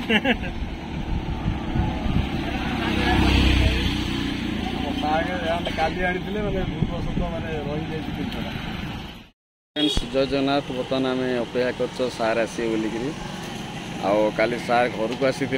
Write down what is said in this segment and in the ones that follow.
काली आनी मैंने भूल वसत मैंने रही जिनसा फ्रेंड्स जय जगन्नाथ। बर्तमान आम अपेक्षा कर सार आसवे बोलिकी काली सार घर को आसी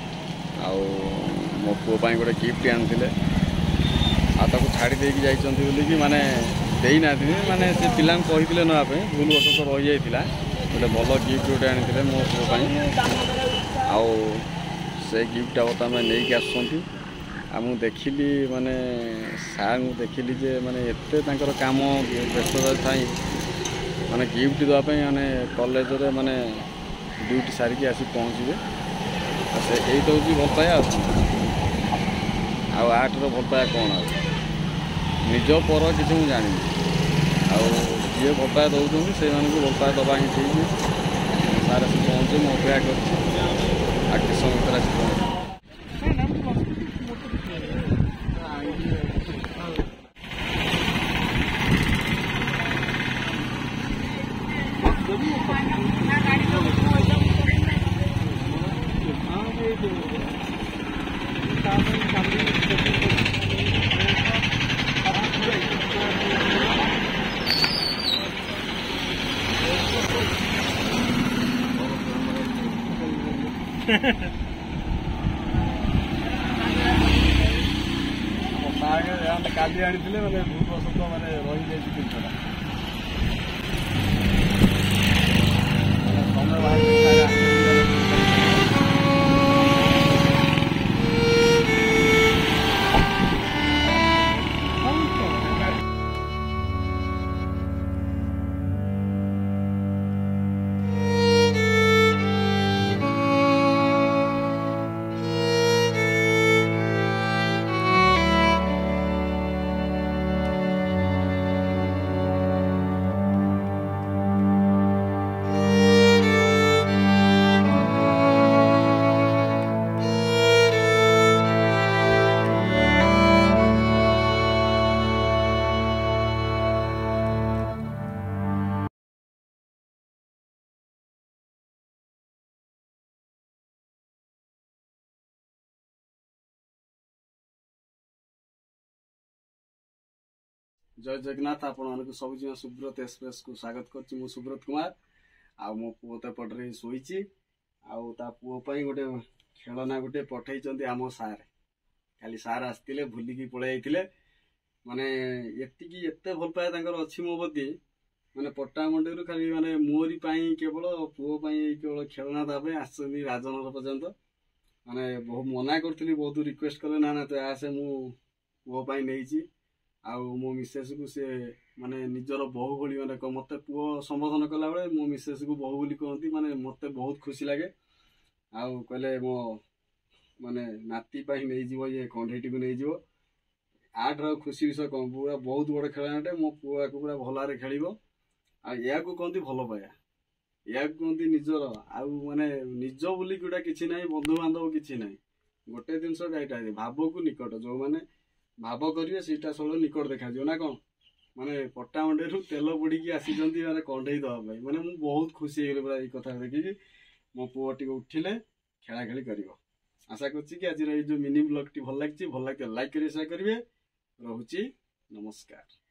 मो पुओ गोटे गिफ्ट आनी छाड़ी देकी जाइंट बोलिकी माने देना माने से पिला कहते नापे भूल वसत रही जाता गोटे भल गिफ्ट गोटे आनी मो पुओ से गिफ्टा बर्तमान नहीं आसुँच मुझे देखिली माने सार देखिली जे माने एते तांकर काम व्यस्तता थाई माने गिफ्ट देवाई माने कॉलेज रे माने ड्यूटी सारिकी आसी पहुँचे से यही तो हूँ भल पाया आठर भल पाया कौन निज पर किसी मुझे जानी जी भल पाया दौरान से भल पाया दबा ही ठीक सार आसी पहुँचे मैं अपेक्षा कर समय भर आसी पहुँचे काली आनी मैंने भूल वसत मैंने रही जिनसा समय बाहर जय जगन्नाथ। आपण सब जी सुब्रत एक्सप्रेस को स्वागत कर सुब्रत कुमार आ मो पुओ तो पटरे शोची पुओ गोटे खेलना गोटे पठे आम सार खाली सार आसते भूलिकी पलि माने एत भल पाया अच्छी मो प्रति माने पट्टामंडी खाली माने मोरी केवल पुओ केवल खेलना देवाई आसछन्ती राजनगर पर्यंत माने बहुत मना करी बहुत रिक्वेस्ट कले ना तो आसे मु पुओ नहीं मो मिसेस को सी माने निजर बहु भली माने मत पुओ संबोधन कला बेले मो मिसेस को बहु बोली कहती माने मत बहुत खुशी लगे कहले मो माने नाती नहीं जीव ये कंढेटी को नहीं जीव आठर खुशी विषय कौन पूरा बहुत बड़ खेलनाटे मो पुआ को पूरा भल खेल या कहती भल पाया या कहती निजर माने निज बोली गोटा कि ना बंधु बांधव कि ना गोटे जिन भाव को निकट जो मैंने भाव करेंगे सीटा सब निकट देखा ना कौन माने पट्टामंडी तेल बुड़ी आसी माने कंढे दवाई माने मुझे बहुत खुशी हो गली कथा देखिकी मो पुओ टी उठिले खेला खेली कर आशा कर आज जो मिनी ब्लॉग टी भल लगे लाइक करेंगे शेयर करेंगे रोची नमस्कार।